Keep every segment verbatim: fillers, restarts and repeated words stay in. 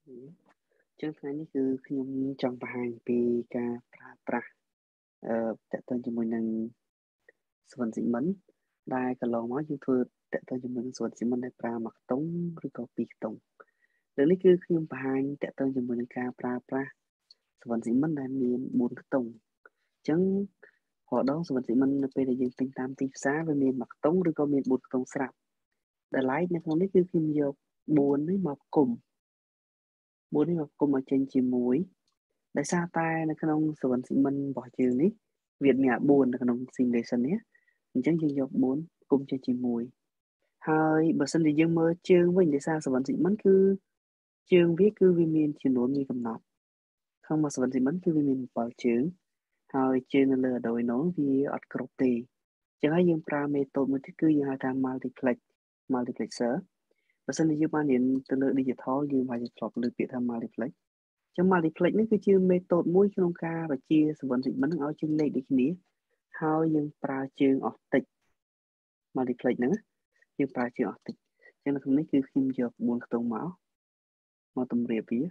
Chứថ្ងៃនេះគឺខ្ញុំចង់បង្ហាញពីការប្រើប្រាស់អឺទាក់ទងជាមួយនឹងសុវណ្ណស៊ីមិនដែលកន្លងមកយើងធ្វើទាក់ទងជាមួយនឹងសុវណ្ណស៊ីមិនដែលប្រើមួយខ្ទង់ឬក៏ពីរខ្ទង់លើនេះគឺខ្ញុំបង្ហាញទាក់ទងជាមួយនឹងការប្រើប្រាស់សុវណ្ណស៊ីមិនដែលមានបួនខ្ទង់អញ្ចឹងរដងសុវណ្ណស៊ីមិននៅពេលដែលយើងទិញតាមទីផ្សារវាមានមួយខ្ទង់ឬក៏មានបួនខ្ទង់ស្រាប់ដែលឡែកនៅក្នុងនេះគឺខ្ញុំយកបួននេះមកគុំបួននេះមកគុំឲ្យចេញជាមួយដោយសារតែនៅក្នុងសុវណ្ណស៊ីមិនរបស់យើងនេះវាមានអាបួននៅក្នុង simulation នេះអញ្ចឹងយើងយកបួនគុំចេញជាមួយហើយបើសិនជាយើងមើលជើងវិញដោយសារសុវណ្ណស៊ីមិនគឺជើងវាគឺវាមានចំនួនមានកំណត់ក្នុងមួយសុវណ្ណស៊ីមិនគឺវាមានbảyជើងហើយជើងនៅលើ Arduino វាអត់គ្រប់ទេអញ្ចឹងហើយយើងប្រើ method មួយទៀតគឺយើងហៅថា multiplex multiplexer បើសិនជាយើងបានរៀនទៅលើ digital យើងអាចធ្លាប់លើពាក្យថា multiplex ចឹង multiplex នេះគឺជា method មួយក្នុងការបញ្ជាសុវណ្ណស៊ីមិននឹងឲ្យចេញលេខដូចគ្នាហើយយើងប្រើជើង octet multiplex ហ្នឹងយើងប្រើជើង octet ចឹងនៅក្នុងនេះគឺខ្ញុំយកបួនខ្ទង់មកមកតម្រៀបវា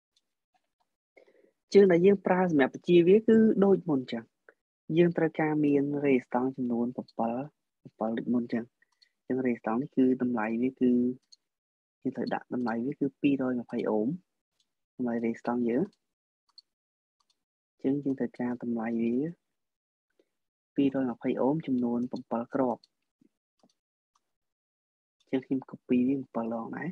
ជើងដែលយើងប្រើសម្រាប់បញ្ជាវាគឺដូចមុនចឹងយើងត្រូវការមាន resistance ចំនួន7 7ដូចមុនចឹងចឹង resistance នេះគឺតម្លៃវាគឺយើងត្រូវដាក់តម្លៃវាគឺពីរยี่สิบអូមតម្លៃ resistance យើងចឹងយើងត្រូវការតម្លៃវាពីរยี่สิบអូមចំនួនbảyគ្រាប់ចឹងខ្ញុំ copy វាbảyដងដែរ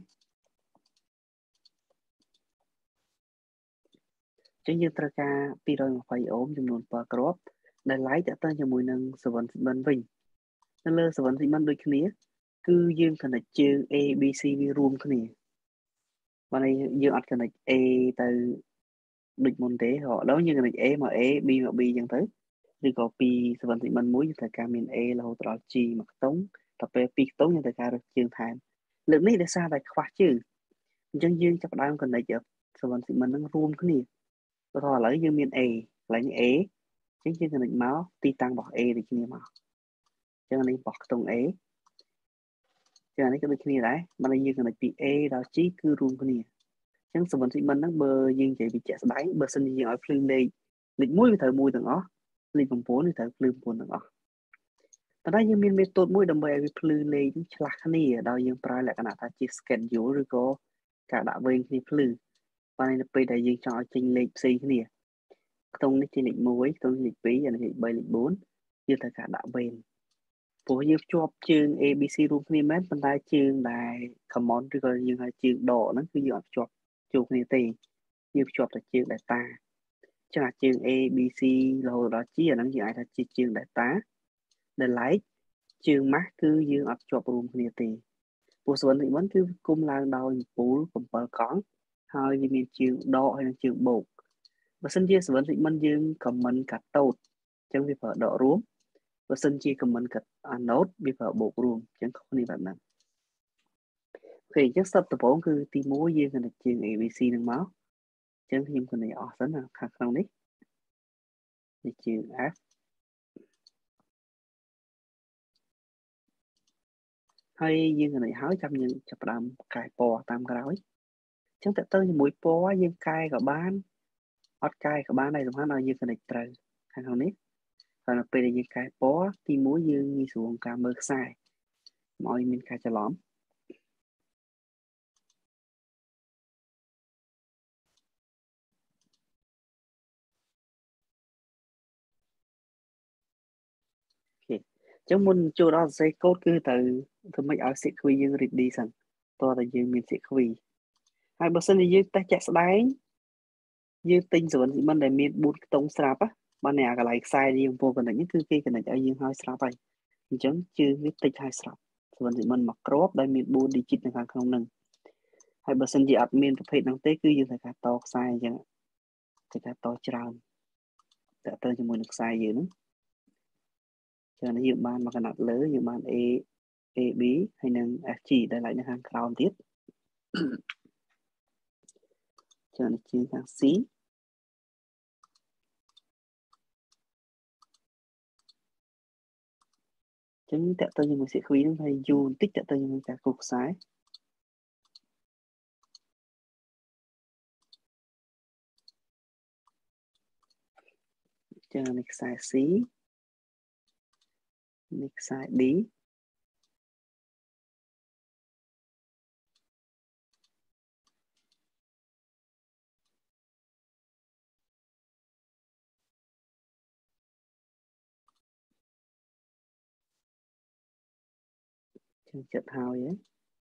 ចឹងយើងត្រូវការពីរยี่สิบអូមចំនួនbảyគ្រាប់ដែលឡែកតាក់ទងជាមួយនឹងសុវណ្ណស៊ីមិនវិញនៅលើសុវណ្ណស៊ីមិនដូចគ្នាគឺយើង connect ជើង A B C វារួមគ្នាបើយើងអត់ connect A ទៅដូចមុនទេរហូតដល់យើង connect A មក A B មក B ចឹងទៅឬក៏ពីសុវណ្ណស៊ីមិនមួយយើងត្រូវការមាន A រហូតដល់ G មួយខ្ទង់ដល់ពេលពីរខ្ទង់យើងត្រូវការរើសជើងថែមលើកនេះដោយសារតែខ្វះជើងអញ្ចឹងយើងចាប់ផ្ដើម connect សុវណ្ណស៊ីមិននឹងរួមគ្នាព្រោះឥឡូវយើងមាន A កន្លែង A អញ្ចឹងយើង connect មកទីតាំងរបស់ A ដូចគ្នាមកអញ្ចឹងនេះរបស់ខ្ទង់ A ចឹងអានេះក៏ដូចគ្នាដែរបើយើង connect ពី A ដល់ G គឺរួមគ្នាអញ្ចឹងសុវណ្ណស៊ីមិនហ្នឹងបើយើងនិយាយពីជាក់ស្ដែងបើសិនជាយើងឲ្យភ្លើងលេខលេខមួយវាត្រូវមួយទាំងអស់លេខ9វាត្រូវភ្លើង9ទាំងអស់ប៉ុន្តែយើងមាន method មួយដើម្បីឲ្យវាភ្លឺលេខឆ្លាស់គ្នាដោយយើងប្រើលក្ខណៈថាជា schedule ឬក៏ការដាក់វេនគ្នាភ្លឺបើនៅពេលដែលយើងចង់ឲ្យចេញលេខផ្សេងគ្នាខ្ទង់នេះជាលេខមួយខ្ទង់នេះលេខពីរអានេះលេខបីលេខបួនយើងត្រូវការដាក់វេនព្រោះយើងភ្ជាប់ជើង A B C រួមគ្នាមែនប៉ុន្តែជើងដែល common ឬក៏យើងហៅជើងដកហ្នឹងគឺយើងអត់ភ្ជាប់ចូលគ្នាទេយើងភ្ជាប់តែជើង data ចឹងអាជើង A B C រហូតដល់ G អាហ្នឹងយើងអាចថាជាជើង data ដែលឡែកជើងម៉ាស់គឺយើងអត់ភ្ជាប់រួមគ្នាទេព្រោះសុវណ្ណស៊ីមិនគឺគុំឡើងដោយពូលbảyកង់ហើយវាមានជើងដកហើយនិងជើងបូកបើសិនជាសុវណ្ណស៊ីមិនយើង comment កាត់តូតអញ្ចឹងវាប្រើដករួមបើសិនជា comment កាត់ anode វាប្រើបូករួមអញ្ចឹងខុសគ្នាបែបហ្នឹងអូខេអញ្ចឹង step ដំបូងគឺទីមួយយើង connect ជើង A B C នឹងមកអញ្ចឹងខ្ញុំ connect អស់សិនខាងក្នុងនេះនេះជើង F ហើយយើង connect ហើយចាំយើងចាប់ផ្ដើមកែពណ៌តាមក្រោយអញ្ចឹងតើទៅជាមួយពណ៌យើងកែក៏បានអត់កែក៏បានដែរសំខាន់ឲ្យយើង connect ត្រូវខាងក្នុងនេះហើយនៅពេលដែលយើងកែពណ៌ទីមួយយើងងាយស្រួលការមើលខ្សែមកឲ្យមានការច្រឡំអូខេអញ្ចឹងមុនចូលដល់សរសេរកូដគឺត្រូវធ្វើម៉េចឲ្យ sequence យើង ready សិនតើតើយើងមាន sequence ហើយបើសិនជាយើងតេស្តជាក់ស្ដែងយើងទិញសុវណ្ណស៊ីមិនដែលមានបួនខ្ទង់ស្រាប់បើអ្នកកន្លែងខ្សែយើងពោ connect នេះគឺគេ connect ឲ្យយើងឲ្យស្រាប់ហើយអញ្ចឹងជើងវាតិចហើយស្រាប់សុវណ្ណស៊ីមិនមួយគ្រាប់ដែលមានបួន digit នៅខាងក្នុងហ្នឹងហើយបើសិនជាអត់មានប្រភេទហ្នឹងទេគឺយើងត្រូវការតខ្សែអញ្ចឹងត្រូវការតច្រើនតើទៅជាមួយនឹងខ្សែយើងហ្នឹងចឹងយើងបានមកកណាត់លើយើងបាន A A B ហើយនិង F G ដែលឡែកនៅខាងក្រោមទៀតចឹងនេះជាខាង C ចឹងតើទៅជាមួយ sequence ហ្នឹងហើយយូរបន្តិចតើទៅជាមួយការគូសខ្សែ cho nên sai C nick sai D chân chật hào vậy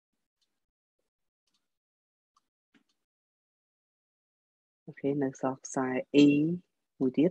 ok nó sọc sai E một tiết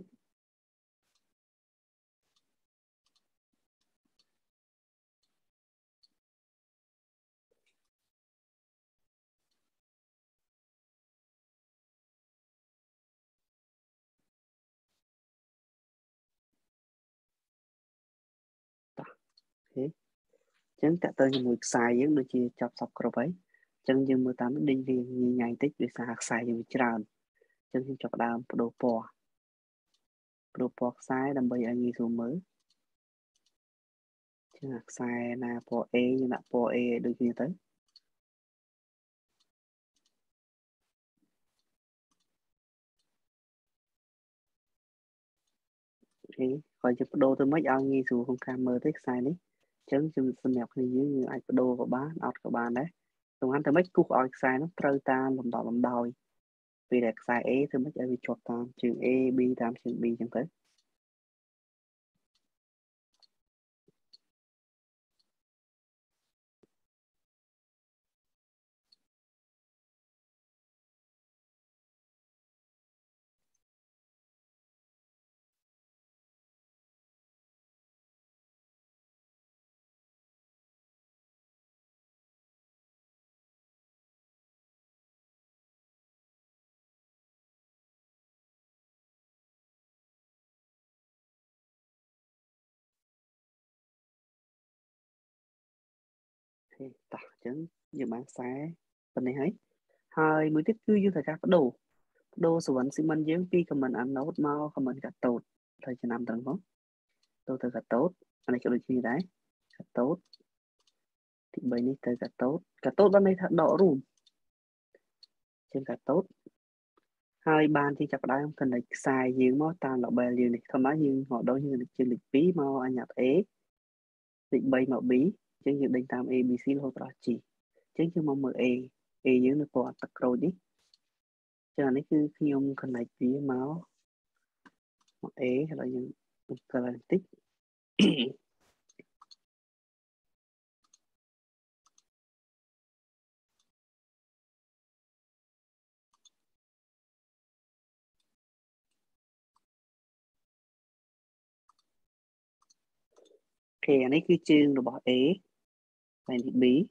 thế chân cả tơ như một sai giống đôi chia chọc sọc rồi ấy chân như mưa tắm đinh riêng như ngày tích để xa sai như tràn chân như chọc đàm đồ bò đồ bò sai đầm bầy anh như số mới chân hạt sai na bò E như là bò E đôi như tới thế khỏi chụp đồ tôi mới ao như số không cam mơ tích sai đấy chân chụp xâm nhập như như ai đồ của bán out của bạn đấy tụi anh tôi mới cút ở sai nó trâu ta làm đỏ làm đòi vì đẹp sai E tôi mới chạy bị chọt tam trường E B tam trường B chẳng tới thì tao chứ giờ bán sai bên này thấy hai mươi tiết cứ như thời gian bắt đầu đồ số vẫn xin mình dưỡng pi comment ăn nấu mau comment cả tốt thời gian năm tầng không tôi thời cả tốt anh này cho được gì đấy cả tốt thì bây này thời cả tốt cả tốt bên này thật đỏ luôn trên cả tốt hai ban thì chắc đã không cần là xài nhiều máu tan là bè liền này thông nói như họ đối như lịch trên lịch bí mau anh nhặt ế định bay mạo bí chứ như định tam a b c lô tao chỉ chứ như mong mở e e dưới nó có tắc rồi đi cho nên cứ khi ông cần lại bí máu ế hay là những cần là tích thì anh ấy cứ chương rồi bỏ ế này định bí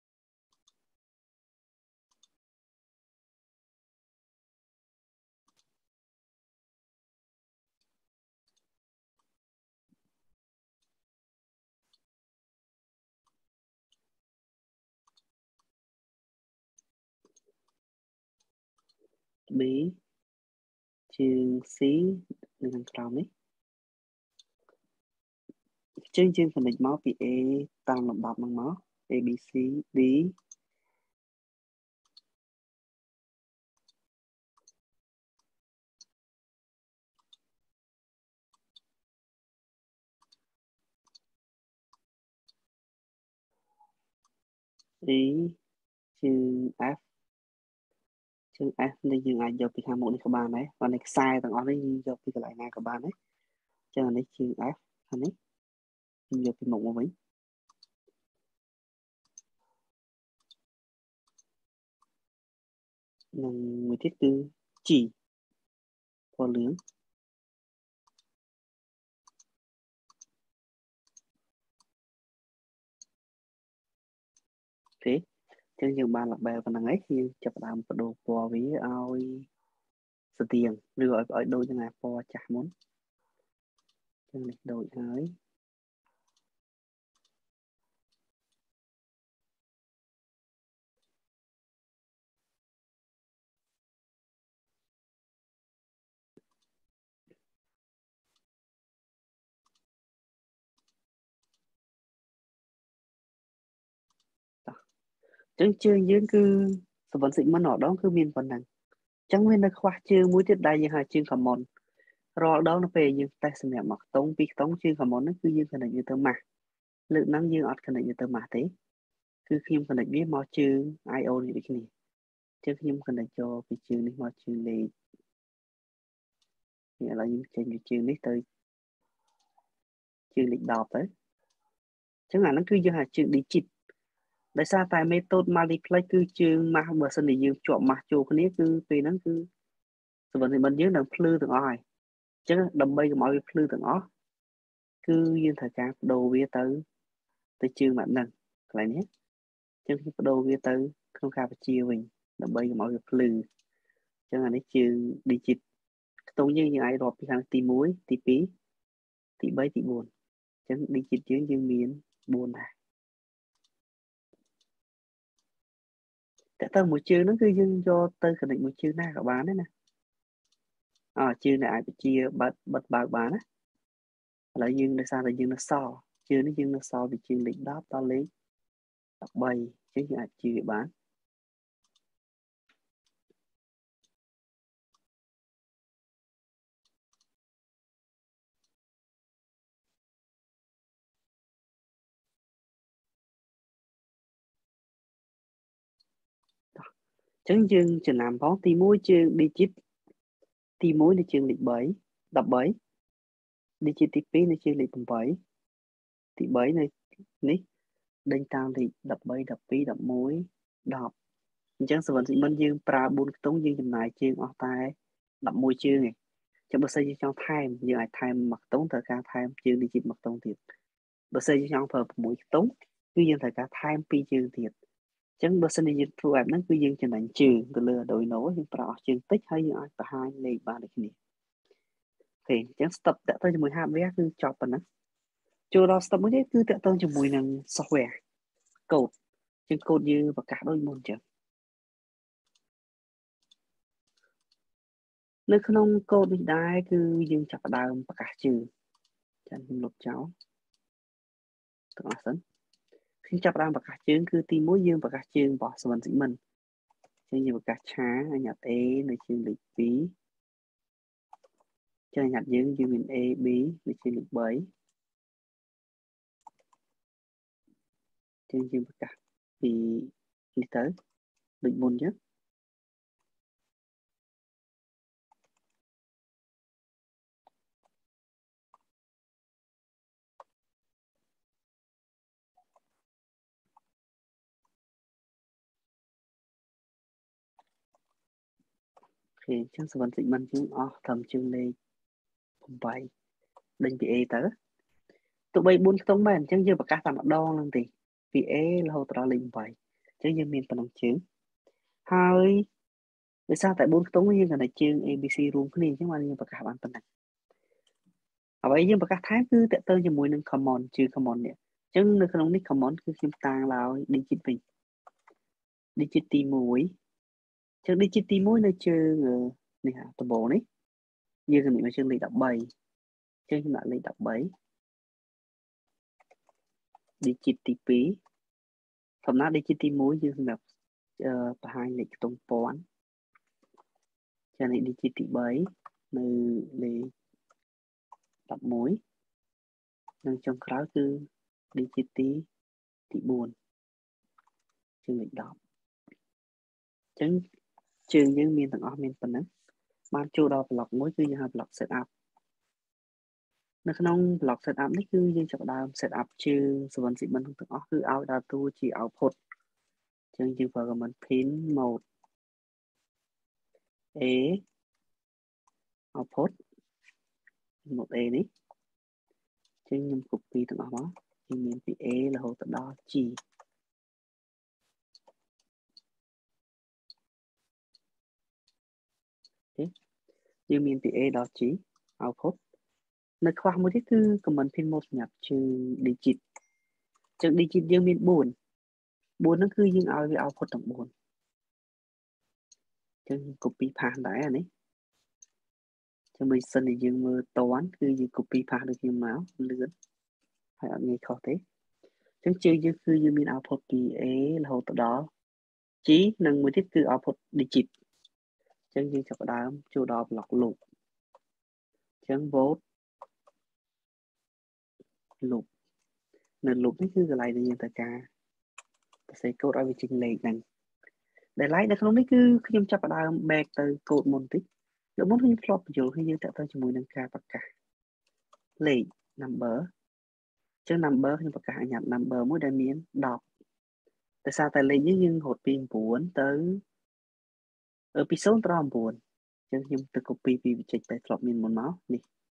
bí chương xí đừng làm ấy chương chương phần định máu bị ế tăng làm bọc bằng máu a b c d ý chương f chương f này dừng ai dọcពីខាងមុខនេះក៏បានដែរcòn này saiទាំងអស់នេះយកពីកន្លែងណាក៏បានដែរចឹងនេះchương f ខាងនេះយកពីមុខមកវិញនឹងមួយទៀតគឺ G ពណ៌លឿងទេចឹងយើងបានល្បែប៉ុណ្្នឹងឯងយើងចាប់ផ្ដើមបដូរពណ៌វាឲ្យស្តៀងឬឲ្យឲ្យដូចនឹងអាពណ៌ចាស់មុនចឹងនេះដូចហើយចឹងជើងយើងគឺសវណ្ណសិមិនអត់ដងគឺមានប៉ុណ្ណឹងចឹងវានៅខ្វះជើងមួយទៀតដែលយើងហៅជើង common rồi đó nó về dương ta xem mặt tông bị tông chưa có món nó cứ dương cái này như tơ mà lượng năng dương ọt cái này như tơ mà thế cứ khi cái này biết mò chữ ai ô như thế này chứ khi cái này cho cái chữ này mò chữ này nghĩa là những cái chữ này tới chữ lịch đọc đấy chẳng hạn nó cứ dương hạt chữ đi chít tại sao tại method multiply cứ chữ mà bữa sau này dương chọn mà chỗ cái này cứ vì nó cứ sự vật thì mình nhớ là flư từng ai chứ đầm bay mọi flư từng ó cứ dương thời gian đồ bia tới tới chữ mà nâng lại nhé chứ khi đồ bia tới không khai phải chia mình đầm bay mọi flư chẳng hạn nó chữ đi chít tôi như những ai đọc thì hàng tí muối tí pí tí bấy tí buồn chẳng đi chít chứ dương miến buồn à tại tao một chữ nó cứ dương cho tới khẳng định một chữ nào các bạn đấy nè à chữ này ai phải chia bật bật bạc bán á là dương là sao là dương nó so chữ nó dương nó so vì chữ lịch đáp tao lấy đọc bay chứ như ai chữ bán chẳng dương chữ làm phó tí muối chữ đi chít tí muối là chữ lịch bảy đọc bảy đi chít tí pí là chữ lịch bảy tí bảy này ní đánh tao thì đập bay đập pí đập muối đọc chẳng sự vận dị mình dương pra bốn tống dương chừng này chương ở tay đập môi chương này cho bữa xây trong time dương ai time mặc tống thời ca time chương đi chít mặc tống thiệt bữa xây trong phở mũi tống cứ dương thời ca time pi chương thiệt chẳng bữa xây dương thu em nó cứ dương chừng này chương từ lừa đổi nối dương pra chương tích hay dương ai cả hai này ba được này thì chẳng stop đã tới cho mười hai vé cứ chọn phần đó chưa đó stop mới đấy cứ tẹo tới cho mùi năng software code trên code như và cả đôi môn chẳng nơi không code đi đai cứ dương chặt đào và cả trừ chẳng lục cháu tưởng là sẵn khi chặt đào và cả trừ cứ tìm mối dương và cả trừ bỏ sự vận dị mình cho như và cả trá nhà tế nơi chương lịch bí cho nhặt dương dương mình e bí nơi chương lịch bảy trên dương và cả thì đi tới định môn nhất thì chẳng sự vận dị mình chứ ó thầm chương lê bảy định bị e tới tụi bay buôn tông bền chẳng như và cả làm đo lần thì vì e là hậu tra linh bảy chẳng như mình phần đồng chứ hai vì sao tại bốn tông như là chương a bê xê room cái này chứ mà như và cả bạn phần này ở vậy nhưng mà các tháng cứ tệ tơ cho mùi nâng common chứ common nè chẳng nó không biết common cứ khiêm tàng lao đi chít mình đi chít tì mũi chẳng đi chít tì mũi nơi chương này hả tụi bộ này như là mình mà chương lịch đọc bảy chương như bạn lịch đọc bảy đi chít tì pí phẩm nào đi chít tì mũi như là uh, hai lịch tông phón cho nên đi chít tì bảy nơi lì đọc mũi nên trong khóa cứ đi chít tí tì buồn chương lịch đọc chẳng chương những miền tầng ở miền phần đó ban chỗ đó block mỗi cứ như hai block setup nó không block setupនេះគឺយើងចាប់ដើម setup ជើងសវណ្ណសិមិនទាំងអស់គឺឲ្យដើរតួជា output អញ្ចឹងយើងប្រើ command pin mode a output mode a នេះអញ្ចឹងខ្ញុំ copy ទាំងអស់មកយើងមានពី a រហូតដល់ g ទេយើងមានពី a ដល់ g output នៅខ្វះមួយទៀតគឺ command pin mode សម្រាប់ជើង digit អញ្ចឹង digit យើងមានbốn bốnហ្នឹងគឺយើងឲ្យវា output ទាំងbốnអញ្ចឹង copy path ដែរអានេះចាំមិនសិនតែយើងមើលតន់គឺយើង copy path ដូចខ្ញុំមកលឿនហើយអត់ងាយខុសទេអញ្ចឹងជើងយើងគឺយើងមាន output ពី a រហូតដល់ g និងមួយទៀតគឺ output digit អញ្ចឹងយើងចាប់ផ្ដើមចូលដល់ block loop chẳng vote loop nên loopនេះគឺកន្លែងដែលយើងត្រូវការសរសេរកូដឲ្យវាចេញលេខហ្នឹងដែល like នៅក្នុងនេះគឺខ្ញុំចាប់ផ្ដើម back ទៅកូដមុនតិចលើមុនខ្ញុំធ្លាប់បញ្ចូលគឺយើងតាក់ទងជាមួយនឹងការប្រកាសលេខ number ចឹង number ខ្ញុំប្រកាសអាញាត់ number មួយដែលមានដប់តែសារតែលេខនេះយើងរត់ពី9ទៅពី0ទៅដល់9ចឹងខ្ញុំទៅ copy ពីវិចិត្រដែលធ្លាប់មានមុនមកនេះ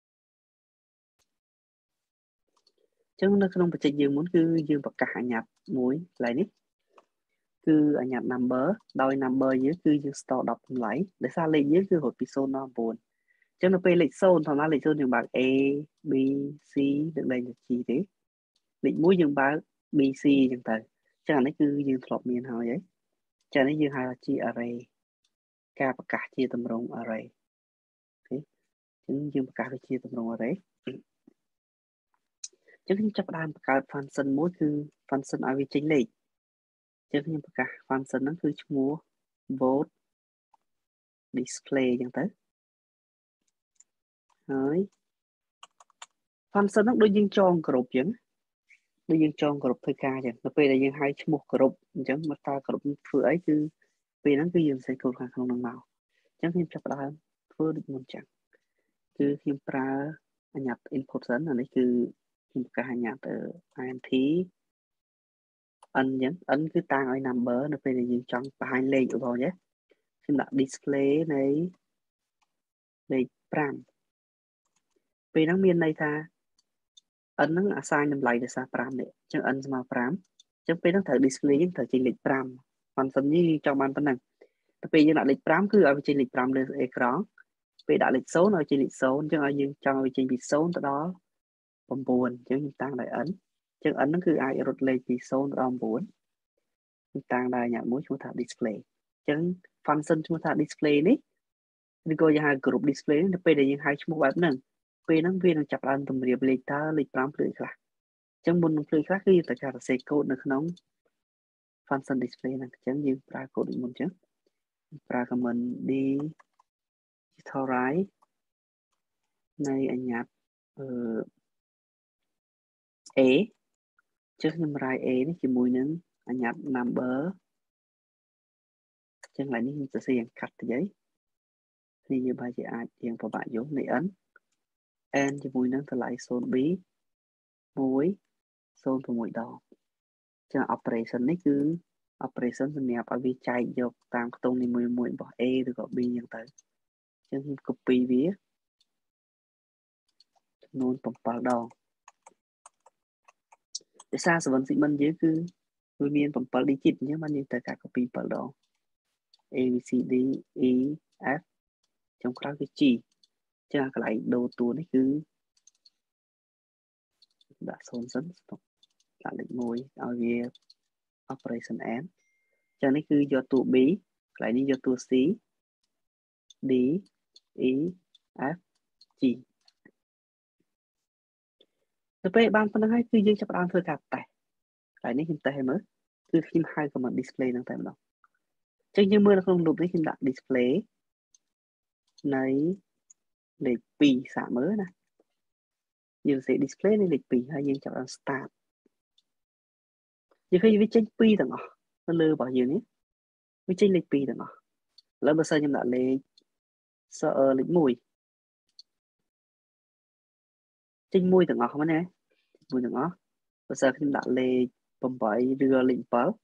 ចឹងនៅក្នុងបច្ចេកយើងមុនគឺយើងប្រកាសអាញាត់មួយកន្លែងនេះគឺអាញាត់ number ដោយ number យើងគឺយើង store ដប់តម្លៃដោយសារលេខយើងគឺរត់ពី0ដល់9ចឹងនៅពេលលេខ0ធម្មតាលេខ0យើងបើក A B C ដូចលេខ G ទេលេខ1យើងបើក B C ចឹងទៅចឹងអានេះគឺយើងធ្លាប់មានហើយហីចឹងនេះយើងហៅថាជា array ការប្រកាសជាទម្រង់ array អូខេចឹងយើងប្រកាសវាជាទម្រង់ array ចឹងខ្ញុំចាប់ផ្ដើមបង្កើត function មួយគឺ function ឲ្យវាចេញលេខចឹងខ្ញុំប្រកាស function ហ្នឹងគឺឈ្មោះ vote display ចឹងទៅហើយ function ហ្នឹងដូចយើងចងគ្រប់ចឹងដូចយើងចងគ្រប់ធ្វើការចឹងនៅពេលដែលយើងហៅឈ្មោះគ្រប់អញ្ចឹងមកតើគ្រប់ធ្វើអីគឺពេលហ្នឹងគឺយើងសេកូដខាងក្នុងហ្នឹងមកអញ្ចឹងខ្ញុំចាប់ផ្ដើមធ្វើដូចមុនចឹងគឺខ្ញុំប្រើអាញាត់ input សិនអានេះគឺខ្ញុំប្រកាសអាញាត់ int n ចឹង n គឺតាំងឲ្យ number នៅពេលដែលយើងចង់បង្ហាញលេខឧទាហរណ៍ណាខ្ញុំដាក់ display នៃលេខ5ពេលហ្នឹងមានន័យថា n ហ្នឹង assign តម្លៃដោយសារ5នេះអញ្ចឹង n ស្មើ5អញ្ចឹងពេលហ្នឹងត្រូវ display យើងត្រូវចេញលេខ5 function នេះចង់បានប៉ុណ្ណឹងទៅពេលយើងដាក់លេខ5គឺឲ្យវាចេញលេខ5លើអេក្រង់ពេលដាក់លេខ0ឲ្យចេញលេខ0អញ្ចឹងឲ្យយើងចង់ឲ្យចេញពី0ទៅដល់9អញ្ចឹងខ្ញុំតាំងដោយ n អញ្ចឹង n ហ្នឹងគឺអាចរត់លេខពី0ទៅដល់9ខ្ញុំតាំងដោយអាញាត់មួយឈ្មោះថា display អញ្ចឹង function ឈ្មោះថា display នេះឬក៏យើងហៅ group display ទៅពេលដែលយើងហៅឈ្មោះបែបហ្នឹងពេលហ្នឹងវានឹងចាប់ផ្ដើមទម្រាបលេខតើលេខ5ភ្លើខ្លះអញ្ចឹងមុននឹងភ្លើខ្លះគឺយើងត្រូវការសរសេរកូដនៅក្នុង function display ហ្នឹងអញ្ចឹងយើងប្រើកូដដូចមុនអញ្ចឹងប្រើ command digitalize នៃអាញាត់អឺ A ចឹងខ្ញុំរាយ A នេះជាមួយនឹងអាញាត់ number ចឹងឡើយនេះខ្ញុំសរសេរយ៉ាងខាត់តិចនេះយើងបើជាអាចរៀងពិបាកយល់នៃ n n ជាមួយនឹងតម្លៃ 0b 1 0.6 ដងចឹង operation នេះគឺ operation សម្រាប់ឲ្យវាចែកយកតាមខ្ទង់នីមួយៗរបស់ A ឬក៏ B ចឹងទៅចឹងខ្ញុំ copy វាចំនួន7ដងដោយសារ seven segment យើងគឺវាមាន7 digit អញ្ចឹងបានយើងត្រូវការ copy 7ដង A B C D E F ចុងក្រោយគឺ G ចឹងកន្លែងដូរតួនេះគឺដាក់0សិនដាក់លេខ1ឲ្យវា operation and ចឹងនេះគឺយកតួ B កន្លែងនេះយកតួ C D E F G ទៅពេលបានប៉ុណ្្នឹងហើយគឺយើងចាប់ផ្ដើមធ្វើការតេស្តកន្លែងនេះខ្ញុំតេស្តឲ្យមើលគឺខ្ញុំហៅ command display ហ្នឹងតែម្ដងចឹងយើងមើលនៅក្នុង loop នេះខ្ញុំដាក់ display នៃលេខ2សាកមើលណាយើងសេ display នៃលេខ2ហើយយើងចាប់ដល់ start យើងឃើញវាចេញ2ទាំងអស់នៅលើរបស់យើងនេះវាចេញលេខ2ទាំងអស់ឥឡូវបើសិនខ្ញុំដាក់លេខសអឺលេខ1ចេញ1ទាំងអស់មែនទេ1ទាំងអស់បើសិនខ្ញុំដាក់លេខ8ឬលេខ7វា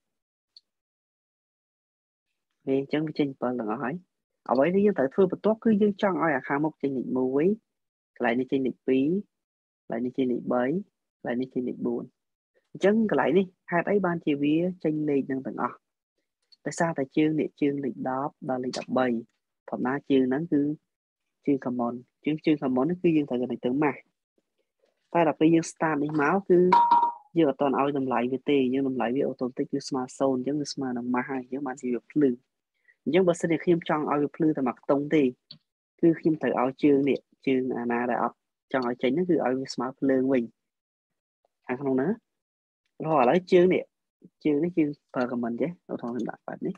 អញ្ចឹងវាចេញ7ទាំងអស់ហើយអ្វីដែលយើងត្រូវធ្វើបន្ទាប់គឺយើងចង់ឲ្យអាខាងមុខចេញលេខ1កន្លែងនេះចេញលេខ2កន្លែងនេះចេញលេខ3កន្លែងនេះចេញលេខ4អញ្ចឹងកន្លែងនេះហេតុអីបានជាវាចេញលេខនឹងទាំងអស់ដោយសារតែជើងនេះជើងលេខ10ដល់លេខ13ធម្មតាជើងហ្នឹងគឺជើង common ជើងជើង common នេះគឺយើងត្រូវទៅ math តែដល់ពេលយើង start នេះមកគឺយើងអត់ទាន់ឲ្យតម្លៃវាទេយើងតម្លៃវា automatic គឺស្មើ0អញ្ចឹងវាស្មើនឹង math ហើយអញ្ចឹងបានជាវាភ្លឺអញ្ចឹងបើសិនជាខ្ញុំចង់ឲ្យវាភ្លឺតែមួយខ្ទង់ទេគឺខ្ញុំត្រូវឲ្យជើងនេះជើងអាណាដែលអត់ចង់ឲ្យចេញហ្នឹងគឺឲ្យវាស្មើភ្លើងវិញខាងក្នុងហ្នឹងរហូតឥឡូវជើងនេះជើងនេះយើងប្រើ comment ចេះឧទាហរណ៍ខ្ញុំដាក់បែបនេះ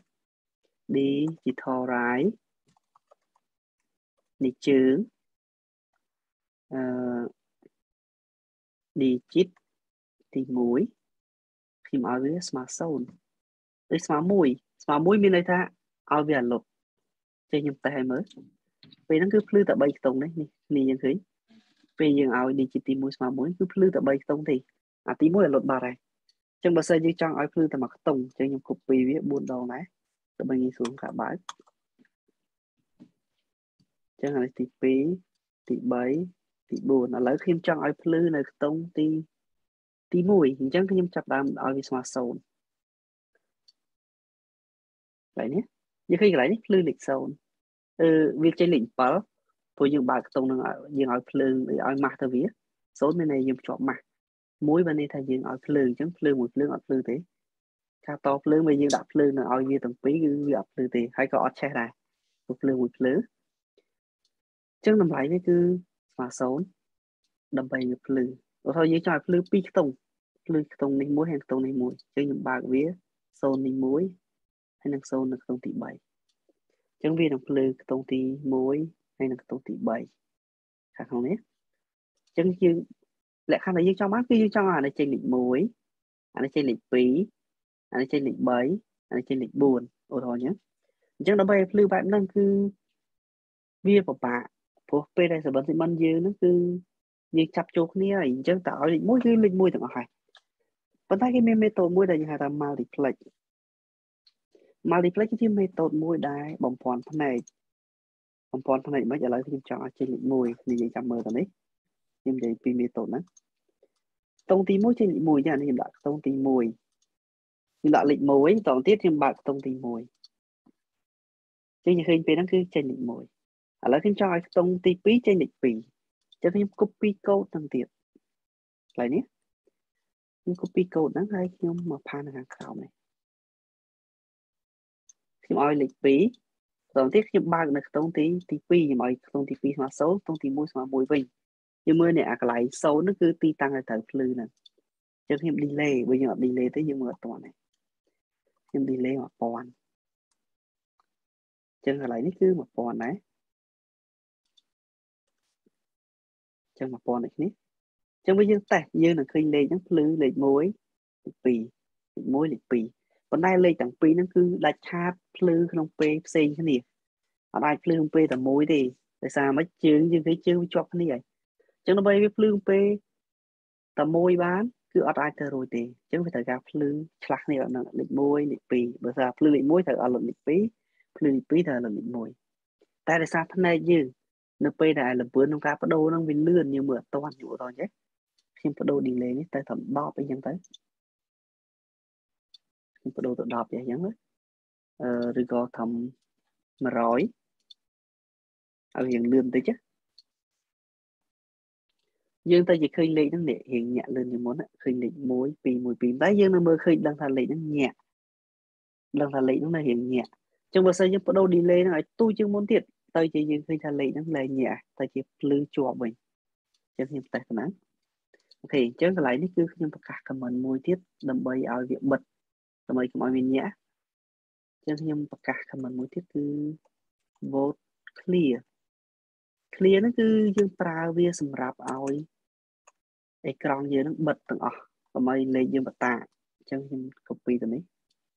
digitalize នេះជើង digit ទី មួយ ខ្ញុំឲ្យវាស្មើ ศูนย์ ឬស្មើ មួយ ស្មើ មួយ មានន័យថាឲ្យវាលុបចេះខ្ញុំតេស្តឲ្យមើលពេលហ្នឹងគឺភ្លឺតែ បី ខ្ទង់នេះនេះគ្នាយើងឃើញពេលយើងឲ្យ digit ទី មួយ ស្មើ មួយ គឺភ្លឺតែ បី ខ្ទង់ទេអាទី មួយ លុបបាត់ហើយអញ្ចឹងបើសិនយើងចង់ឲ្យភ្លឺតែ មួយ ខ្ទង់អញ្ចឹងខ្ញុំ copy វា បួន ដងដែរដើម្បីងាយស្រួលការបើកអញ្ចឹងអានេះទី ពីរ ទី បី ទី បួន ឥឡូវខ្ញុំចង់ឲ្យភ្លឺនៅខ្ទង់ទីទី មួយ អញ្ចឹងខ្ញុំចាប់ដើមឲ្យវាស្មើ ศูนย์ កន្លែងនេះយើងឃើញកន្លែងនេះភ្លឺលេខ ศูนย์ អឺវាចេញលេខ bảy ព្រោះយើងបើកខ្ទង់នឹងយើងឲ្យភ្លើងឲ្យម៉ាស់ទៅវា ศูนย์ មានន័យយើងភ្ជាប់ម៉ាស់ មួយបានន័យថាយើងឲ្យភ្លើងអញ្ចឹងភ្លើងមួយភ្លើងអត់ភ្លឺទេការតភ្លើងបើយើងដាក់ភ្លើងនៅឲ្យវាទាំងពីរគឺវាអត់ភ្លឺទេហើយក៏អត់ឆេះដែរព្រោះភ្លើងមួយភ្លើងអញ្ចឹងតម្លៃនេះគឺស្មើ ศูนย์ ដើម្បីវាភ្លឺឧទាហរណ៍យើងចង់ឲ្យភ្លឺ ពីរ ខ្ទង់ភ្លឺខ្ទង់នេះមួយហើយខ្ទង់នេះមួយអញ្ចឹងខ្ញុំបើកវា ศูนย์ នេះមួយហើយនឹង ศูนย์ នៅខ្ទង់ទី បី អញ្ចឹងវានឹងភ្លឺខ្ទង់ទី មួយ ហើយនឹងខ្ទង់ទី បី ខាងក្នុងនេះអញ្ចឹងយើងលក្ខខណ្ឌដែលយើងចង់បានគឺយើងចង់ឲ្យអានេះចេញលេខ មួយ អានេះចេញលេខ ពីរ អានេះចេញលេខ បី អានេះចេញលេខ បួន ឧទាហរណ៍អញ្ចឹងអញ្ចឹងដើម្បីឲ្យភ្លឺបែបហ្នឹងគឺវាពិបាកព្រោះពេលដែល seven segment យើងហ្នឹងគឺយើងចាប់ចូលគ្នាហើយអញ្ចឹងតើឲ្យលេខ មួយ គឺលេខ មួយ ទាំងអស់ហើយប៉ុន្តែគេមាន method មួយដែលយើងហៅថា multiplex multiplex គឺជា method មួយដែលបំភាន់ផ្នែកបំភាន់ផ្នែកមិនឥឡូវខ្ញុំចង់ឲ្យចេញលេខ មួយ និយាយចាំមើលទៅនេះខ្ញុំនិយាយពី method ហ្នឹងខ្ទង់ទី មួយ ចេញលេខ មួយ ចានេះខ្ញុំដាក់ខ្ទង់ទី មួយ ខ្ញុំដាក់លេខ មួយ តទៅទៀតខ្ញុំបើកខ្ទង់ទី មួយ ចឹងយើងឃើញពេលហ្នឹងគឺចេញលេខ មួយ ឥឡូវខ្ញុំចង់ឲ្យខ្ទង់ទី ពីរ ចេញលេខ ពីរ ចឹងខ្ញុំ copy code ហ្នឹងទៀតកន្លែងនេះខ្ញុំ copy code ហ្នឹងហើយខ្ញុំមកផានខាងក្រោមនេះខ្ញុំឲ្យលេខ ពីរ តទៅទៀតខ្ញុំបើកនៅខ្ទង់ទីទី ពីរ ខ្ញុំឲ្យខ្ទង់ទី ពីរ ស្មើ ศูนย์ ខ្ទង់ទី មួយ ស្មើ មួយ វិញយើងមើលនេះអាកន្លែង ศูนย์ ហ្នឹងគឺទីតាំងឲ្យត្រូវភ្លឺហ្នឹងចឹងខ្ញុំ delay បើយើងអត់ delay ទេយើងមើលអត់ទាន់ទេខ្ញុំ delay 1000ចឹងកន្លែងនេះគឺ 1000 ដែរចឹង 1000 ដូចនេះចឹងបើយើងតេស្តយើងនឹងឃើញលេខហ្នឹងភ្លឺលេខ មួយ លេខ ពីរ លេខ មួយ លេខ ពីរ ប៉ុន្តែលេខទាំងពីរហ្នឹងគឺដាច់ខាតភ្លឺក្នុងពេលផ្សេងគ្នាអត់អាចភ្លឺក្នុងពេលតែមួយទេដោយសារមិនជើងយើងឃើញជើងវាជាប់គ្នាហើយចឹងដើម្បីវាភ្លឺក្នុងពេលតែមួយបានគឺអត់អាចទៅរួចទេចឹងវាត្រូវការភ្លឺឆ្លាស់គ្នាដល់លេខ មួយ លេខ ពីរ បើថាភ្លឺលេខ មួយ ត្រូវឲ្យលុបលេខ ពីរ ភ្លឺលេខ ពីរ ត្រូវលុបលេខ មួយ តែដោយសារផ្នែកយើងនៅពេលដែលលម្អឿនក្នុងការបដូរហ្នឹងវាលឿនយើងមើលអត់ទាន់យល់ដល់ចេះខ្ញុំបដូរ delay នេះទៅតាម ដប់ អីចឹងទៅខ្ញុំបដូរទៅ ដប់ អីចឹងអឺឬក៏តាម một trămឲ្យរៀងលឿនបន្តិចយើងទៅជាឃើញលេខហ្នឹងនេះរៀងញាក់លឿនជាងមុនឃើញលេខ មួយ ពីរ មួយ ពីរ តែយើងនៅមើលឃើញដឹងថាលេខហ្នឹងញាក់ដឹងថាលេខហ្នឹងនៅរៀងញាក់អញ្ចឹងបើសិនយើងបដូរ delay ហ្នឹងឲ្យទូជាងមុនទៀតទៅជាយើងឃើញថាលេខហ្នឹងលែងញាក់ទៅជាភ្លឺជាប់វិញអញ្ចឹងខ្ញុំតេស្តប៉ុណ្ណឹងអូខេអញ្ចឹងកន្លែងនេះគឺខ្ញុំប្រកាស comment មួយទៀតដើម្បីឲ្យវាបិទដើម្បីកុំឲ្យវាញាក់អញ្ចឹងខ្ញុំប្រកាស comment មួយទៀតគឺ vote clear clear ហ្នឹងគឺយើងប្រើវាសម្រាប់ឲ្យអេក្រង់យើងហ្នឹងបិទទាំងអស់ដើម្បីលេខយើងបតាអញ្ចឹងខ្ញុំ copy ទៅនេះ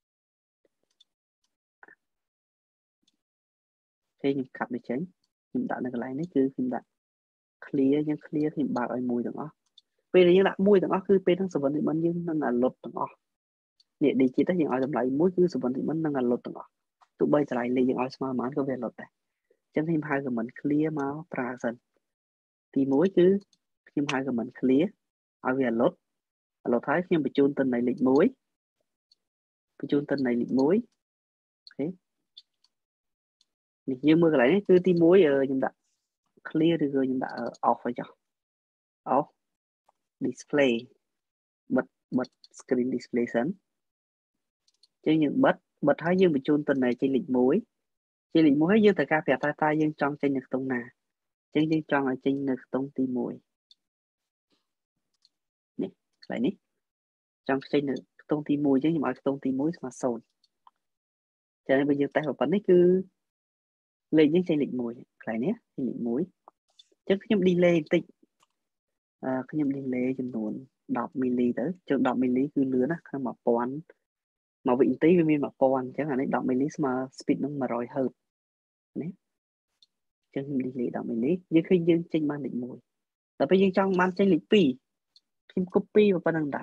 គេខ្ញុំកាត់វាចេញខ្ញុំដាក់នៅកន្លែងនេះគឺខ្ញុំដាក់ clear យើង clear ខ្ញុំបើកឲ្យមួយទាំងអស់ពេលដែលយើងដាក់មួយទាំងអស់គឺពេលហ្នឹង seven segment យើងនឹងអាលុតទាំងអស់នេះ digit ហ្នឹងយើងឲ្យតម្លៃមួយគឺ seven segment នឹងអាលុតទាំងអស់ទោះបីតម្លៃលេខយើងឲ្យស្មើប៉ុន្មានក៏វាអាលុតដែរអញ្ចឹងខ្ញុំហៅ comment clear មកប្រើសិនទីមួយគឺខ្ញុំហៅ comment clear ឲ្យវាអាលុតអាលុតហើយខ្ញុំបញ្ជូនទៅនៃលេខ មួយបញ្ជូនទៅនៃលេខ មួយអូខេនេះយើងមើលកន្លែងនេះគឺទីមួយខ្ញុំដាក់ clear ឬក៏ខ្ញុំដាក់ off ឲ្យចុះ off display បិទបិទ screen display សិនចឹងយើងបិទបិទហើយយើងបញ្ជូនទៅនៃចេញលេខ មួយចេញលេខ មួយហើយយើងត្រូវការប្រាប់ថាតើយើងចង់ចេញនៅខ្ទង់ណាចឹងយើងចង់ឲ្យចេញនៅខ្ទង់ទី មួយនេះកន្លែងនេះចង់ចេញនៅខ្ទង់ទី មួយចឹងខ្ញុំឲ្យខ្ទង់ទី មួយ ស្មើ ศูนย์ ចឹងបើយើងតេស្តប៉ុណ្ណេះគឺលេខយើងចេញលេខ មួយកន្លែងនេះចេញលេខ មួយចឹងខ្ញុំ delay បន្តិច à, cái nhầm delay chừng nôn đọc milli tới chừng đọc milli cứ lứa á mà pon mà vị tí với mình mà pon chẳng hạn đấy đọc milli mà speed nó mà rồi hơn đấy chừng delay đọc milli nhưng khi dương trên ban định mùiแต่ไปยังจ้องมันใจหลีปีพิมพ์ copy มาปนังได้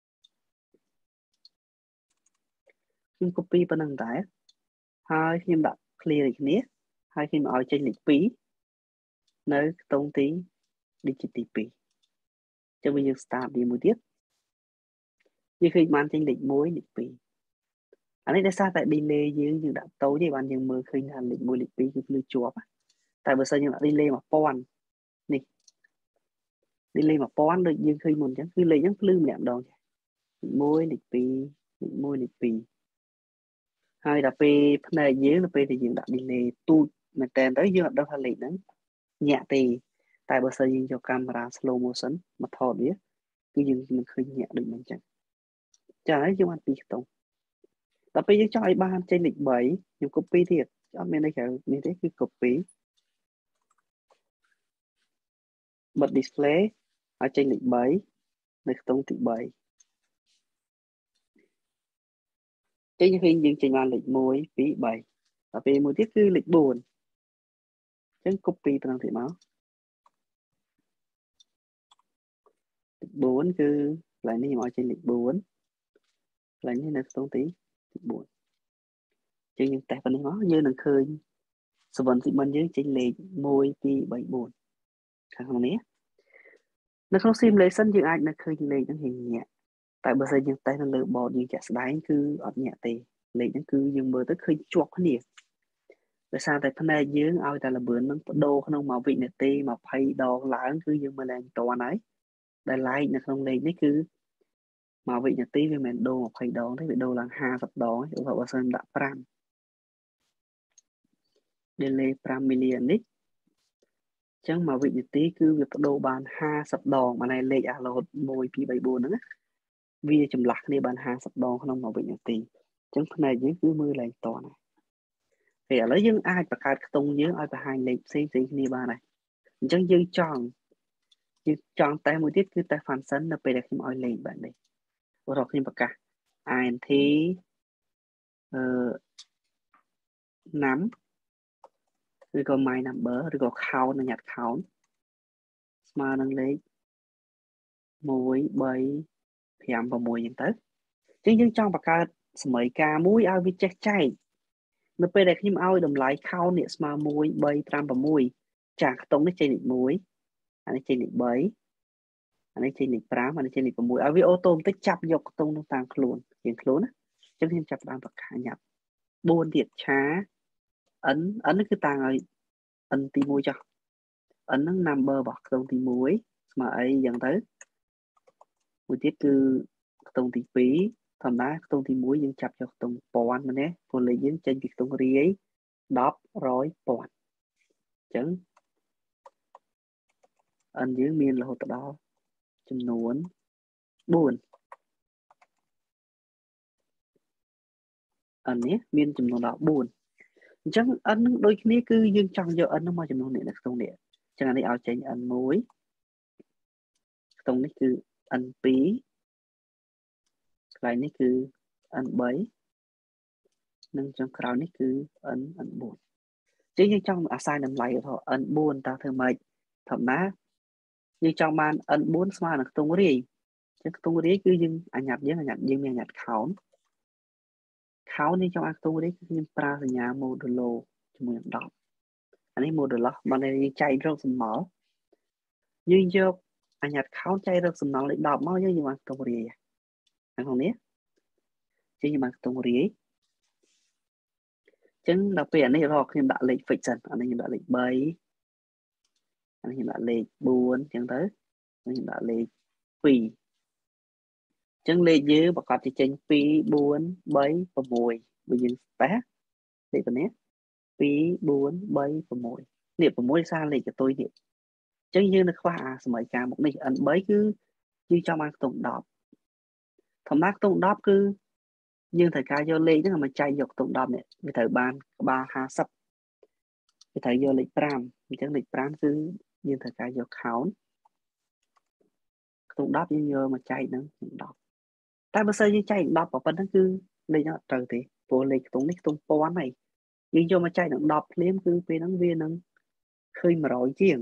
พิมพ์ copy ปนังได้ហើយខ្ញុំដាក់ clear ដូចគ្នាហើយខ្ញុំឲ្យចេញលេខពីរនៅខ្ទង់ទី digit ទីពីរចឹងវាយើង start វាមួយទៀតយើងឃើញបានចេញលេខមួយលេខពីរអានេះដោយសារតែ delay យើងយើងដាក់តូចទេបានយើងមើលឃើញថាលេខមួយលេខពីរគឺភ្លឺជាប់តែបើសិនយើងដាក់ delay 1000នេះ delay 1000ដូចយើងឃើញមុនអញ្ចឹងគឺលេខហ្នឹងភ្លឺម្នាក់ម្ដងលេខមួយលេខពីរលេខមួយលេខពីរហើយដល់ពេលផ្នែកយើងទៅពេលដែលយើងដាក់ delay ទូចមែនតើទៅយើងអត់ដឹងថាលេខហ្នឹងញាក់ទេតែបើសិនយើងយកកាមេរ៉ា slow motion មកថតវាគឺយើងមិនឃើញញាក់ដូចហ្នឹងចឹងចា៎ហើយយើងបានពីរខ្ទង់ដល់ពេលយើងចង់ឲ្យបានចេញលេខបីខ្ញុំ copy ទៀតអត់មានអីក្រៅនេះទេគឺ copy បិទ display ឲ្យចេញលេខបីនៅខ្ទង់ទីបីចេញឃើញយើងចេញបានលេខមួយពីរបីដល់ពេលមួយទៀតគឺលេខបួនអញ្ចឹង copy ប៉ុណ្ណឹងទៀតមកលេខបួនគឺកន្លែងនេះខ្ញុំឲ្យចេញលេខបួនកន្លែងនេះនៅខ្ទង់ទីទីបួនអញ្ចឹងយើងតេស្តប៉ុណ្ណេះមកយើងនឹងឃើញសវណ្ណស៊ីមិនយើងចេញលេខមួយពីរបីបួនខាងក្នុងនេះនៅក្នុង simulation យើងអាចនៅឃើញលេខហ្នឹងរៀងញាក់តែបើសិនយើងតេស្តនៅលើ board យើងចាក់ស្ដែងគឺអត់ញាក់ទេលេខហ្នឹងគឺយើងមើលទៅឃើញជាប់គ្នាដោយសារតែផ្នែកយើងឲ្យតែលម្អឿននឹងបដូរក្នុងមួយវិនាទីยี่สิบដងឡើងគឺយើងមើលឡើងតន់ហើយដែល like នៅក្នុងលេខនេះគឺមួយវិនាទីវាមិនមែនដូរยี่สิบដងទេវាដូរឡើងห้าสิบដងឧទាហរណ៍បើសិនដាក់five delay five million នេះអញ្ចឹងមួយវិនាទីគឺវាបដូរបានห้าสิบដងបានហើយលេខអាឡូតone two three fourហ្នឹងវាចម្លាស់គ្នាបានห้าสิบដងក្នុងមួយវិនាទីអញ្ចឹងផ្នែកយើងគឺមើលឡើងតន់ហើយឥឡូវយើងអាចបង្កើតខ្ទង់យើងឲ្យបង្ហាញលេខផ្សេងផ្សេងគ្នាបានហើយអញ្ចឹងយើងចង់យើងចង់តែមួយទៀតគឺតែ function នៅពេលដែលខ្ញុំឲ្យលេខបែបនេះឧទាហរណ៍ខ្ញុំប្រកាស int អឺ num ឬក៏ my number ឬក៏ count នឹងញ៉ាត់ count ស្មើនឹងលេខone three five sixអញ្ចឹងទៅអញ្ចឹងយើងចង់បង្កើតសមីការមួយឲ្យវាចេះចែកនៅពេលដែលខ្ញុំឲ្យតម្លៃ count នេះស្មើone three five sixចាខ្ទង់នេះចេញលេខoneអានេះចេញលេខthreeអានេះចេញលេខfiveអានេះចេញលេខsixឲ្យវាអូតូម៉ាទិកចាប់យកខ្ទង់នោះតាមខ្លួនជាងខ្លួនណាអញ្ចឹងខ្ញុំចាប់ផ្ដើមបង្កាញ៉ាប់fourទៀតឆា n n នេះគឺតាំងឲ្យ n ទីoneចុះ n ហ្នឹង number របស់ខ្ទង់ទីoneស្មើអីអញ្ចឹងទៅមួយទៀតគឺខ្ទង់ទីtwoធម្មតាខ្ទង់ទីoneយើងចាប់យកខ្ទង់ពាន់មែនទេព្រោះលេខយើងចេញពីខ្ទង់រាយten 100 ពាន់អញ្ចឹង n យើងមានរហូតដល់ចំនួនfour n នេះមានចំនួនដល់fourអញ្ចឹង n នឹងដូចគ្នាគឺយើងចង់យក n នឹងមកចំនួននេះនៅក្នុងនេះអញ្ចឹងអានេះឲ្យចេញ n one ខ្ទង់នេះគឺ n two កន្លែងនេះគឺ n three និងចុងក្រោយនេះគឺ n n four អញ្ចឹងយើងចង់ assign តម្លៃឧទាហរណ៍ n four តើធ្វើម៉េចធម្មតាយើងចង់បាន n four ស្មើនឹងខ្ទង់រាយអញ្ចឹងខ្ទង់រាយគឺយើងអាញាត់យើងអាញាត់យើងមានអាញាត់ count count នេះចង់ឲ្យខ្ទង់រាយគឺខ្ញុំប្រើសញ្ញា modulo ជាមួយនឹងtenអានេះ modulo បានយើងចែករកសំណល់យើងយកអាញាត់ count ចែករកសំណល់លេខtenមកយើងបានខ្ទង់រាយខាងក្នុងនេះចឹងយើងបានខ្ទង់រាយចឹងដល់ពេលអានេះរកខ្ញុំដាក់លេខ fix សិនអានេះខ្ញុំដាក់លេខthreeអានេះខ្ញុំដាក់លេខfourចឹងទៅខ្ញុំដាក់លេខtwoចឹងលេខយើងប្រកាសជាចេញtwo four three sixបើយើងតេស្តលេខប៉ុណ្នេះtwo four three sixនេះsixសារលេខកតុយនេះចឹងយើងនៅខ្វះអាសម័យកាលមុខនេះ n three គឺយើងចង់បានខ្ទង់tenធម្មតាខ្ទង់tenគឺយើងត្រូវការយកលេខហ្នឹងមកចែកយកខ្ទង់tenនេះវាត្រូវបានក្បាលfiftyវាត្រូវយកលេខfiveអញ្ចឹងលេខfiveគឺយើងត្រូវការយក count tụng đọc nhưng nhờ mà chạy nó đọc ta bữa giờ như chạy đọc ở phần đó cứ lấy nó trời thì vô lấy tụng nick tụng pon này nhưng vô mà chạy nó đọc liếm cứ về nó viên nó khơi mà rồi chiếng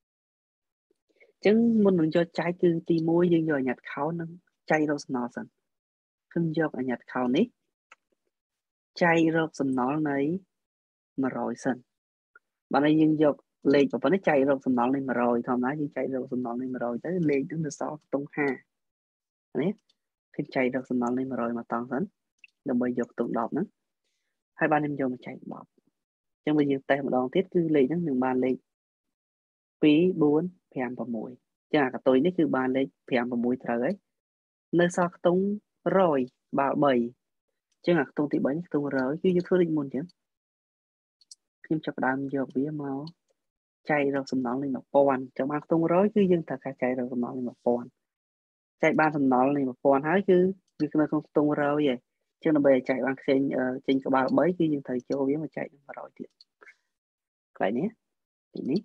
chứng muốn mình cho chạy cứ tì môi nhưng giờ nhặt khảo nó chạy đâu nó sẵn không cho ở nhặt khảo nick chạy rồi sầm nó này mà rồi sẵn bạn ấy nhưng giờ lên và nó chạy rồi sầm nó lên mà rồi thằng nói nhưng chạy rồi sầm nó lên mà rồi tới lên chúng ta so tung ha đấy khi chạy rồi sầm nó lên mà rồi mà toàn sẵn đồng bây giờ tụng đọc nữa hai ba em vô mà chạy đọc chẳng bây giờ tay một đòn tiết cứ lấy nó đừng bàn lấy phí bốn phèm và mũi chả cả tôiនេះគឺបានលេខfive và mũiត្រូវហើយនៅសល់ខ្ទង់រយបាល់3ចឹងអាខ្ទង់ទី3នេះខ្ទង់រយគឺយើងធ្វើដូចមុនចឹងខ្ញុំចាប់ផ្ដើមយកវាមកចែករកសំណល់លេខone thousandចឹងបានខ្ទង់រយគឺយើងត្រូវការចែករកសំណល់លេខone thousandចែកបានសំណល់លេខone thousandហើយគឺវានៅក្នុងខ្ទង់រយឯងចឹងដើម្បីឲ្យចែកបានផ្សេងចេញក្បាល3គឺយើងត្រូវចូលវាមកចែកនឹងone hundredទៀតកន្លែងនេះទីនេះ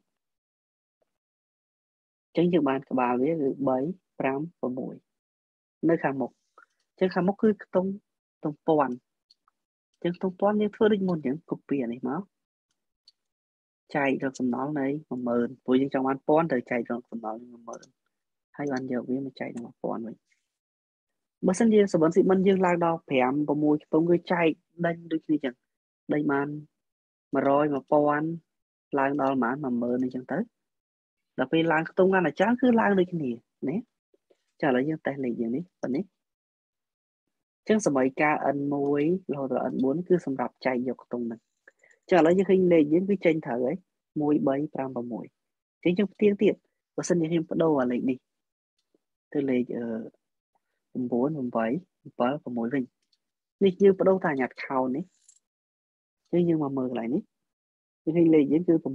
ចឹងយើងបានក្បាលវាគឺthree five sixនៅខាងមុខចឹងខាងមុខគឺខ្ទង់ខ្ទង់ពាន់ចឹងខ្ទង់ពាន់យើងធ្វើដូចមុនចឹង copy អានេះមកចែករកសំណល់នៃone thousandព្រោះយើងចង់បានពាន់ត្រូវចែករកសំណល់one thousandហើយបានយកវាមកចែកនឹងone thousandវិញបើសិនជាសវណ្ណស៊ីមិនយើងឡើងដល់five sixខ្ទង់គឺចែកដេញដូចគ្នាចឹងដេញបានone hundred one thousandឡើងដល់ប្រហែលone thousandអញ្ចឹងទៅដល់ពេលឡើងខ្ទង់កាន់តែច្រើនគឺឡើងដូចគ្នាណាចាឥឡូវយើងតេស្តលេខយ៉ាងនេះប៉ុណ្នេះចឹងសមីការ n one រហូតដល់ n four គឺសម្រាប់ចែកយកខ្ទង់ហ្នឹងចឹងឥឡូវយើងឃើញលេខយើងគឺចេញត្រូវហើយone three five sixចឹងយើងផ្ទៀងទៀតបើសិនជាខ្ញុំបដូរអាលេខនេះទៅលេខnine eight seven sixវិញនេះយើងបដូរតាញ៉ាត់ខោននេះចឹងយើងមកមើលកន្លែងនេះយើងឃើញលេខយើងគឺnine eight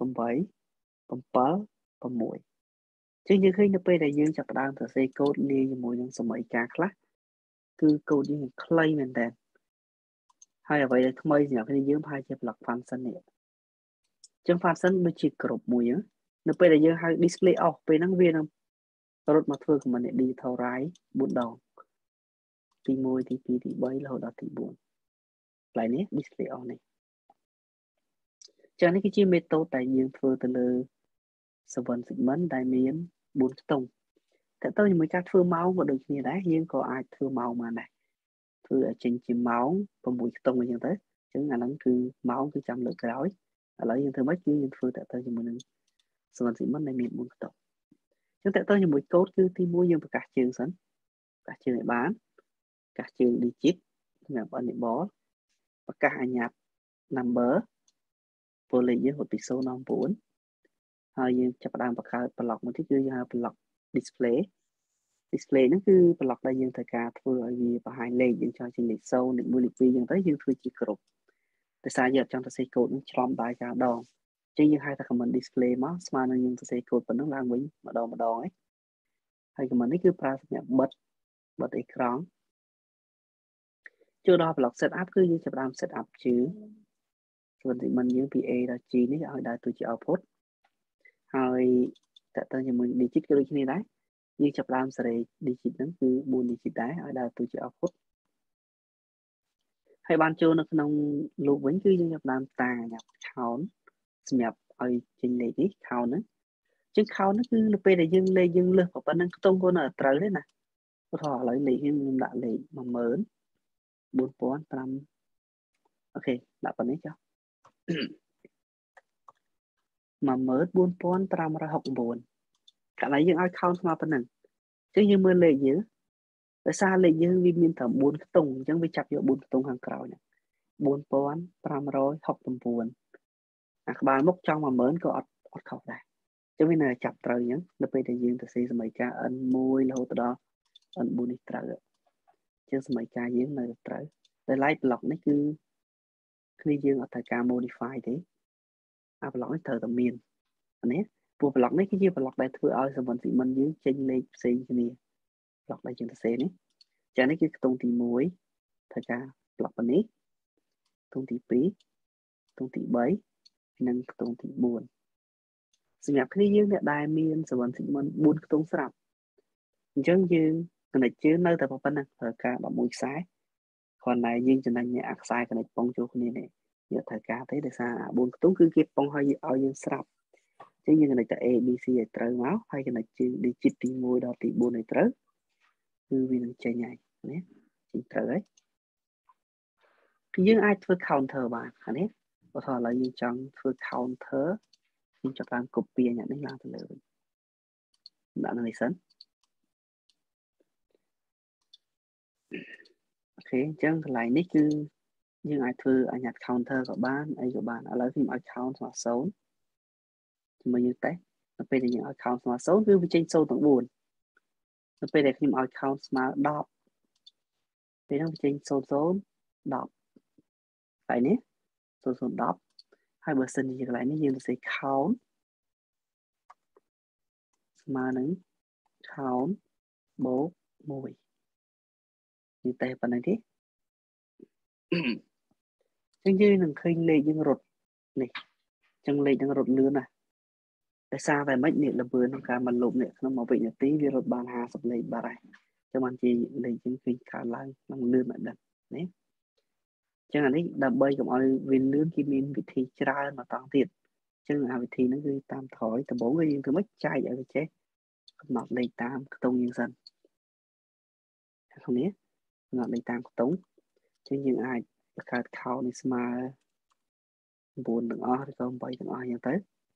seven sixចឹងយើងឃើញនៅពេលដែលយើងចាប់ផ្ដើមសរសេរកូដលាយជាមួយនឹងសមីការខ្លះគឺកូដយើងខ្លីមែនតើហើយអ្វីដែលថ្មីសម្រាប់គ្នាយើងប្រហែលជា block function នេះចឹង function ដូចជាគ្រប់មួយនៅពេលដែលយើងហៅ display off ពេលហ្នឹងវានឹងរត់មកធ្វើ command digital write fourដងទីoneទីtwoទីthreeរហូតដល់ទីfourកន្លែងនេះ display off នេះចឹងនេះគឺជា method ដែលយើងធ្វើទៅលើ seven segment ដែលមានfourខ្ទង់តែទៅជាមួយការធ្វើម៉ោងក៏ដូចគ្នាដែរយើងក៏អាចធ្វើម៉ោងបានដែរធ្វើឲ្យចេញជាម៉ោងsixខ្ទង់អញ្ចឹងទៅអញ្ចឹងអាហ្នឹងគឺម៉ោងគឺចាំលើកក្រោយឥឡូវយើងធ្វើម៉េចគឺយើងធ្វើតទៅជាមួយនឹង seven segment ដែលមានfourខ្ទង់អញ្ចឹងតទៅជាមួយកូដគឺទីoneយើងប្រកាសជើងសិនប្រកាសជើងឲ្យបានប្រកាសជើង digit សម្រាប់ enable ប្រកាសអាញាត់ number ពលលេខយើងហូតពីzeroដល់nineហើយយើងចាប់ផ្ដើមបង្កើត block មួយទៀតគឺយើងហៅ block display display ហ្នឹងគឺ block ដែលយើងត្រូវការធ្វើឲ្យវាបង្ហាញលេខយើងចង់ចេញលេខzeroលេខoneលេខtwoអញ្ចឹងទៅយើងធ្វើជាគ្រប់ដោយសារយើងអត់ចង់សរសេរកូដហ្នឹងច្រឡំដៃcadaដងអញ្ចឹងយើងហៅថា command display មកស្មើនឹងយើងសរសេរកូដប៉ុណ្ណឹងឡើងវិញម្ដងម្ដងឯងហើយ command នេះគឺប្រើសម្រាប់បិទបិទអេក្រង់ចូលដល់ block setup គឺយើងចាប់ផ្ដើម setup ជើងส่วน segment យើងពី A ដល់ G នេះឲ្យដើរតួជា output ហើយតើតើជាមួយ digit ក៏ដូចគ្នាដែរយើងចាប់ផ្ដើមសេរី digit ហ្នឹងគឺfour digit ដែរឲ្យដើរតួជា output ហើយបានចូលនៅក្នុង loop វិញគឺយើងចាប់ផ្ដើមតាញ៉ាត់ count សម្រាប់ឲ្យចេញលេខនេះ count ហ្នឹងអញ្ចឹង count ហ្នឹងគឺនៅពេលដែលយើងលេខយើងលើសប៉ុណ្ណឹងខ្ទង់ក៏នៅត្រូវទេណាឧទាហរណ៍ឥឡូវលេខខ្ញុំខ្ញុំដាក់លេខone thousand four thousand fiveអូខេដាក់ប៉ុណ្នេះចុះone thousand four thousand five hundred sixty-nineកាលណាយើងឲ្យ count ស្មើប៉ុណ្ណឹងអញ្ចឹងយើងមើលលេខយើងដោយសារលេខយើងវាមានតែfourខ្ទង់អញ្ចឹងវាចាប់យកfourខ្ទង់ខាងក្រោយហ្នឹងfour thousand five hundred sixty-nineអាក្បាលមុខចង់one thousandក៏អត់អត់ខុសដែរអញ្ចឹងវានៅចាប់ត្រូវអញ្ចឹងនៅពេលដែលយើងទៅសេសមីការ n one រហូតដល់ n four នេះត្រូវអញ្ចឹងសមីការយើងនៅត្រូវតែ light block នេះគឺគ្នាយើងអត់ត្រូវការ modify ទេអា block នេះត្រូវតែមាននេះព្រោះ block នេះគឺជា block ដែលធ្វើឲ្យ seven segment យើងចេញលេខផ្សេងគ្នា block ដែលយើងសរសេរនេះចានេះគឺខ្ទង់ទីoneត្រូវការ block ប៉ុណ្នេះខ្ទង់ទីtwoខ្ទង់ទីthreeនិងខ្ទង់ទីfourសម្រាប់គ្នាយើងអ្នកដែលមានseven segment fourខ្ទង់ស្រាប់ Chẳng dương connect chứ nơi tại phần năng thời ca đã mũi sai còn này dương cho nên nhạc sai connect bóng chỗ này này giờ thời ca thấy được sao buồn tú cứ kịp bóng hơi ao dương sập chứ như này tại A B C để trời máu hay cái này chứ đi chít đi ngồi đó thì buồn này trời cứ vì nó chơi nhảy nhé chỉ trời ấy dương ai thưa counter bạn hả nhé có thể là dương chọn thưa counter dương cho bạn copy nhận đến làm từ lời đã là sẵn ok chẳng lại nick cứ nhưng ai thưa ai nhặt counter của bạn ai của bạn ở lấy phim account mà xấu thì mà như thế nó bây giờ những account mà xấu cứ trên sâu tầng buồn nó bây giờ phim account mà đọc thì nó trên sâu số đọc phải nhé sâu số đọc hai bữa sinh gì lại nó như là sẽ count mà nứng count bố mùi như thế phần này thế chẳng như là khi lệ những rột này chẳng lệ những rột lươn à tại sao vậy mấy niệm là vừa nó cả mà lụm này nó mà bị nhật tí vì rột bàn hà sập lệ bà này cho mình chỉ lệ những khi cả lại bằng lươn lại đần đấy chẳng hạn ấy đập bay cũng ai vì lươn khi mình bị thi ra mà tăng tiền chứ là vì thi nó gây tam thổi từ bốn cái thứ mất chai vậy thì chết nọt lệ tam tông nhân dân không biết nọt lệ tam tống chứ những ai cả khảo này mà buồn đừng o thì không bay đừng o như thế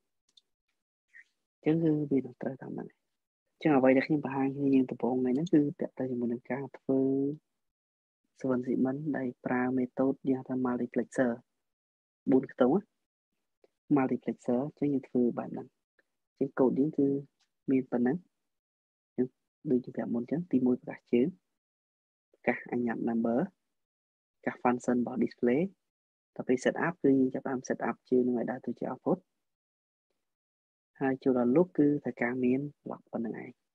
chứ vì nó tới tầm này chứ là vậy là khi mà hai như tập bộ này nó cứ tại tại mình đang cao thơ sơn dị mẫn đây pra method nhà tham multiplexer bốn cái tống á multiplexer chứ như thư bản năng chứ code đến từ miền bản năng đừng chụp môn chấn tìm môi cả chứ cả anh nhận number cả function bảo display tapi setup cứ chấp am setup chứ người ta tôi cho output hai chiều là lúc cứ phải cả miền lọc phần này